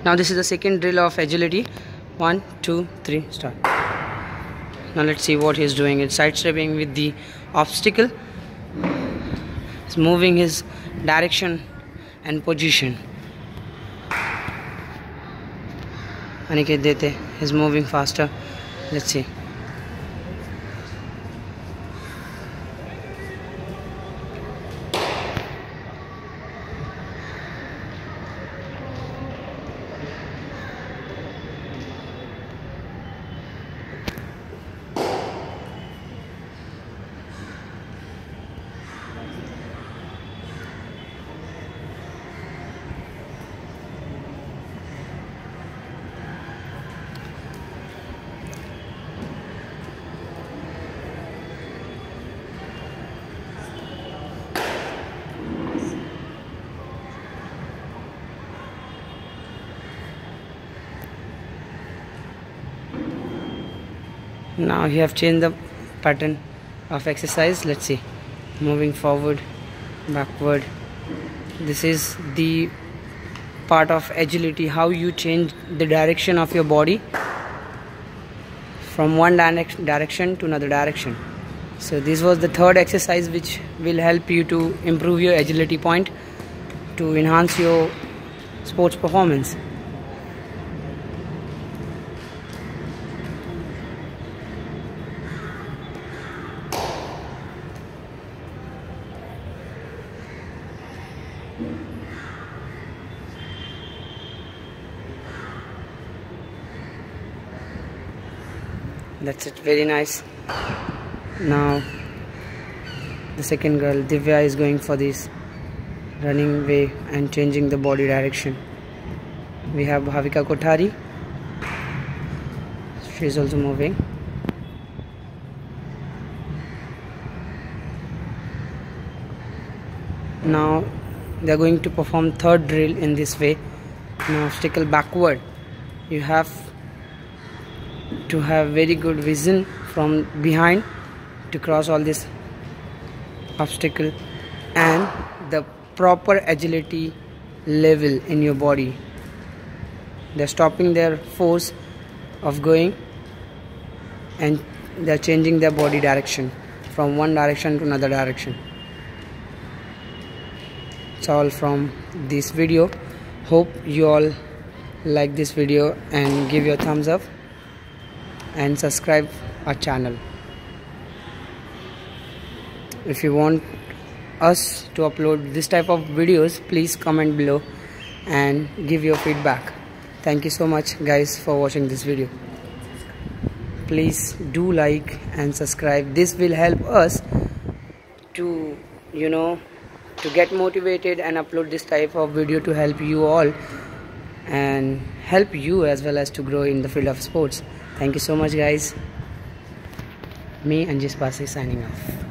Now this is the second drill of agility. 1, 2, 3, start. Now let's see what he's doing. It's sidestepping with the obstacle. He's moving his direction and position. Aniket Dete is moving faster. Let's see. Now you have changed the pattern of exercise. Let's see. Moving forward, backward. This is the part of agility, how you change the direction of your body from one direction to another direction. So this was the third exercise which will help you to improve your agility point, to enhance your sports performance. That's it, very nice. Now the second girl, Divya, is going for this running way and changing the body direction. We have Bhavika Kothari. She is also moving. Now they are going to perform third drill in this way. Now obstacle backward. You have to have very good vision from behind to cross all this obstacle, and the proper agility level in your body. They're stopping their force of going and they're changing their body direction from one direction to another direction. It's all from this video. Hope you all like this video and give your thumbs up and subscribe our channel. If you want us to upload this type of videos, please comment below and give your feedback. Thank you so much guys for watching this video. Please do like and subscribe. This will help us to to get motivated and upload this type of video to help you all and help you as well as to grow in the field of sports. Thank you so much guys. Me, Anjis Pasi, signing off.